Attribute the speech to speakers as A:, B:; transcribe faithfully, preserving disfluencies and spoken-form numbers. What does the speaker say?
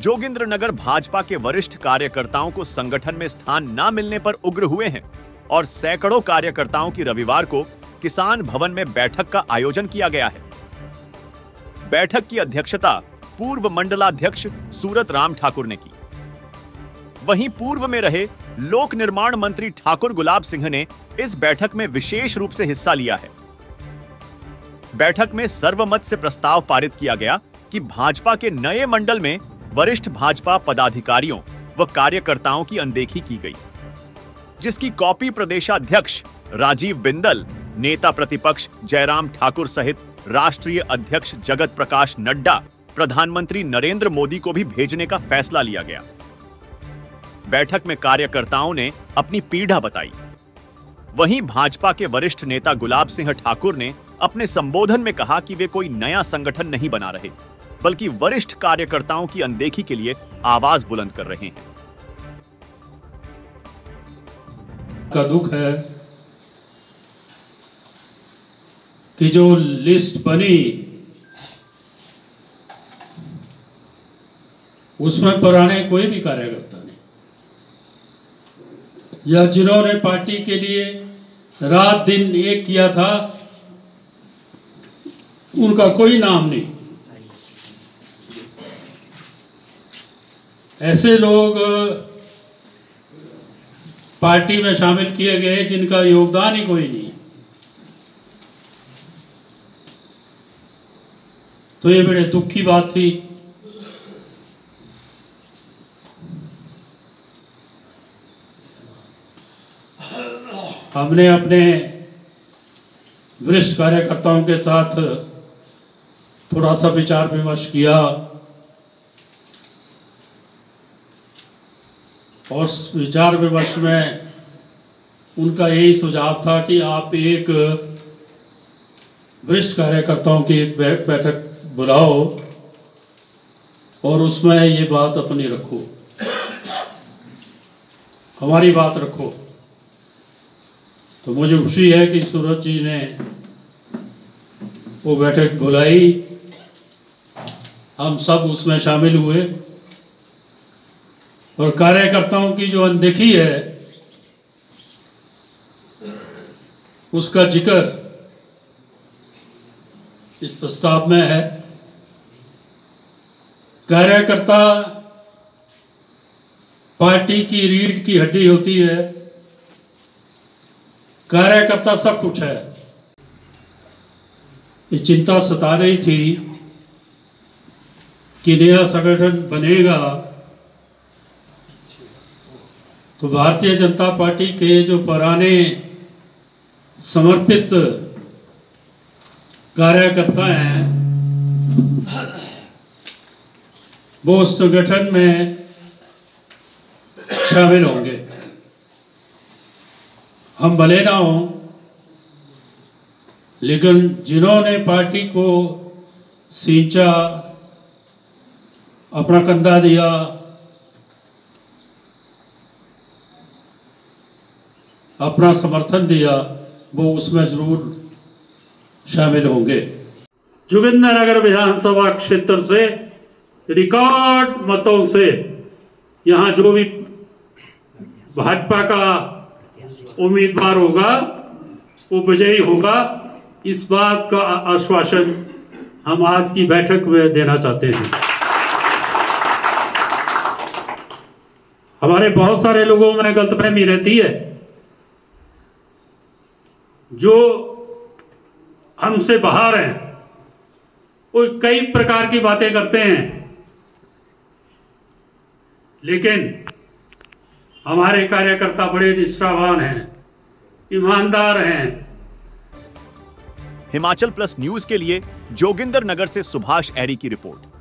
A: जोगिंद्रनगर भाजपा के वरिष्ठ कार्यकर्ताओं को संगठन में स्थान न मिलने पर उग्र हुए हैं और सैकड़ों कार्यकर्ताओं की रविवार को किसान भवन में बैठक का आयोजन किया गया है। बैठक की अध्यक्षता पूर्व मंडलाध्यक्ष सूरत राम ठाकुर ने की। वहीं पूर्व में रहे लोक निर्माण मंत्री ठाकुर गुलाब सिंह ने इस बैठक में विशेष रूप से हिस्सा लिया है। बैठक में सर्वमत से प्रस्ताव पारित किया गया कि भाजपा के नए मंडल में वरिष्ठ भाजपा पदाधिकारियों व कार्यकर्ताओं की अनदेखी की गई, जिसकी कॉपी प्रदेशाध्यक्ष राजीव बिंदल, नेता प्रतिपक्ष जयराम ठाकुर सहित राष्ट्रीय अध्यक्ष जगत प्रकाश नड्डा, प्रधानमंत्री नरेंद्र मोदी को भी भेजने का फैसला लिया गया। बैठक में कार्यकर्ताओं ने अपनी पीड़ा बताई। वहीं भाजपा के वरिष्ठ नेता गुलाब सिंह ठाकुर ने अपने संबोधन में कहा कि वे कोई नया संगठन नहीं बना रहे, बल्कि वरिष्ठ कार्यकर्ताओं की अनदेखी के लिए आवाज बुलंद कर रहे हैं।
B: का दुख है कि जो लिस्ट बनी उसमें पुराने कोई भी कार्यकर्ता नहीं, या जिन्होंने पार्टी के लिए रात दिन एक किया था उनका कोई नाम नहीं। ऐसे लोग पार्टी में शामिल किए गए जिनका योगदान ही कोई नहीं। तो ये बड़े दुख की बात थी। हमने अपने वरिष्ठ कार्यकर्ताओं के साथ थोड़ा सा विचार विमर्श किया और विचार विमर्श में उनका यही सुझाव था कि आप एक वरिष्ठ कार्यकर्ताओं की एक बैठक बुलाओ और उसमें ये बात अपनी रखो, हमारी बात रखो। तो मुझे खुशी है कि सूरज जी ने वो बैठक बुलाई, हम सब उसमें शामिल हुए और कार्यकर्ताओं की जो अनदेखी है उसका जिक्र इस प्रस्ताव में है। कार्यकर्ता पार्टी की रीढ़ की हड्डी होती है, कार्यकर्ता सब कुछ है। ये चिंता सता रही थी कि नया संगठन बनेगा तो भारतीय जनता पार्टी के जो पुराने समर्पित कार्यकर्ता हैं वो उस संगठन में शामिल होंगे। हम भले ना हों, लेकिन जिन्होंने पार्टी को सींचा, अपना कंधा दिया, अपना समर्थन दिया, वो उसमें जरूर शामिल होंगे। जोगिंद्रनगर विधानसभा क्षेत्र से रिकॉर्ड मतों से यहाँ जो भी भाजपा का उम्मीदवार होगा वो विजयी होगा, इस बात का आश्वासन हम आज की बैठक में देना चाहते हैं। हमारे बहुत सारे लोगों में गलतफहमी रहती है, जो हमसे बाहर हैं वो कई प्रकार की बातें करते हैं, लेकिन हमारे कार्यकर्ता बड़े निष्ठावान हैं, ईमानदार हैं।
A: हिमाचल प्लस न्यूज के लिए जोगिंद्रनगर से सुभाष ऐरी की रिपोर्ट।